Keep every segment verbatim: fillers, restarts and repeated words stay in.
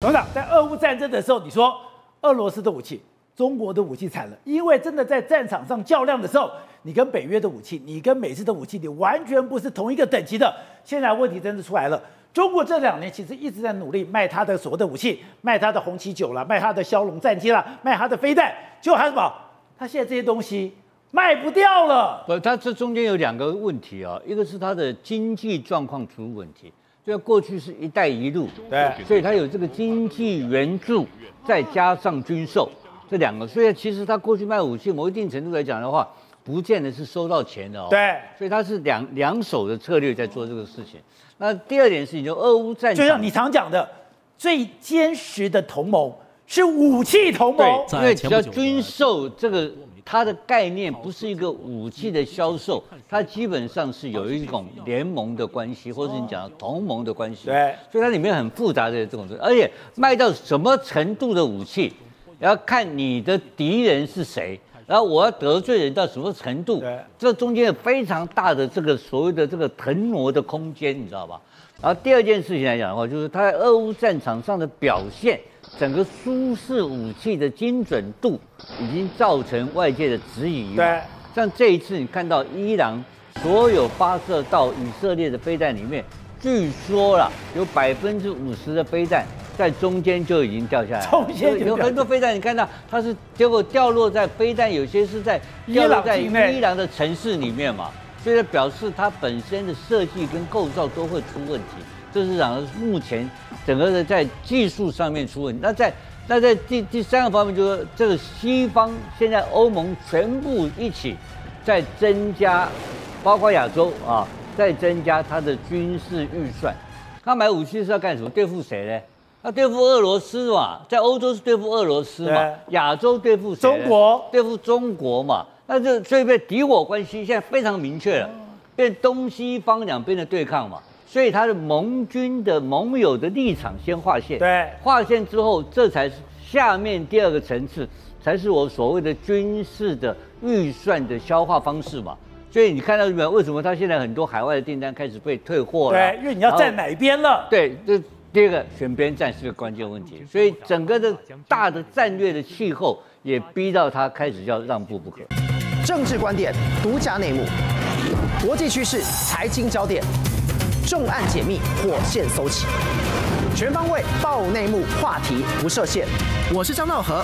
董事长，在俄乌战争的时候，你说俄罗斯的武器、中国的武器惨了，因为真的在战场上较量的时候，你跟北约的武器、你跟美制的武器，你完全不是同一个等级的。现在问题真的出来了。中国这两年其实一直在努力卖它的所谓的武器，卖它的红旗九啦，卖它的枭龙战机啦，卖它的飞弹，结果还什么？它现在这些东西卖不掉了。 不，它这中间有两个问题啊，一个是它的经济状况出问题，就过去是一带一路， 对， 所以它有这个经济援助，再加上军售这两个，所以其实它过去卖武器，某一定程度来讲的话，不见得是收到钱的哦。 对， 所以它是两两手的策略在做这个事情。那第二点事情，就俄乌战场， 就像你常讲的，最坚实的同盟是武器同盟。 对，因为只要军售这个它的概念不是一个武器的销售，它基本上是有一种联盟的关系，或者你讲的同盟的关系。 对， 所以它里面很复杂的这种，而且卖到什么程度的武器，要看你的敌人是谁。然后我要得罪人到什么程度？这中间有非常大的这个所谓的这个腾挪的空间，你知道吧？然后第二件事情来讲的话，就是他在俄乌战场上的表现，整个苏式武器的精准度已经造成外界的质疑。 对， 像这一次你看到伊朗所有发射到以色列的飞弹里面，据说啦有百分之五十的飞弹。在中间就已经掉下来， 中间有很多飞弹，你看到它是结果掉落在飞弹，有些是在掉落在伊朗的城市里面嘛，所以表示它本身的设计跟构造都会出问题。这是讲目前整个的在技术上面出问题。那在那在第第三个方面，就是这个西方现在欧盟全部一起在增加，包括亚洲啊，在增加它的军事预算。他买武器是要干什么？对付谁呢？要对付俄罗斯嘛，在欧洲是对付俄罗斯嘛，亚洲对付谁？ 中国对付中国嘛，那就所以变敌我关系现在非常明确了，变东西方两边的对抗嘛，所以他的盟军的盟友的立场先划线， 对， 划线之后，这才是下面第二个层次，才是我所谓的军事的预算的消化方式嘛。所以你看到没有？为什么他现在很多海外的订单开始被退货了？ 对，因为你要站哪一边了？ 对，这。第二个选边站是个关键问题，所以整个的大的战略的气候也逼到他开始要让步不可。 政治观点、独家内幕、国际趋势、财经焦点，重案解密，火线搜起，全方位爆内幕，话题不设限。我是张道和。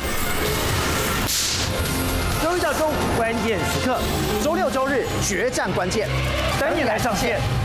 周一到周五关键时刻， 周六周日决战关键， 等你来上线。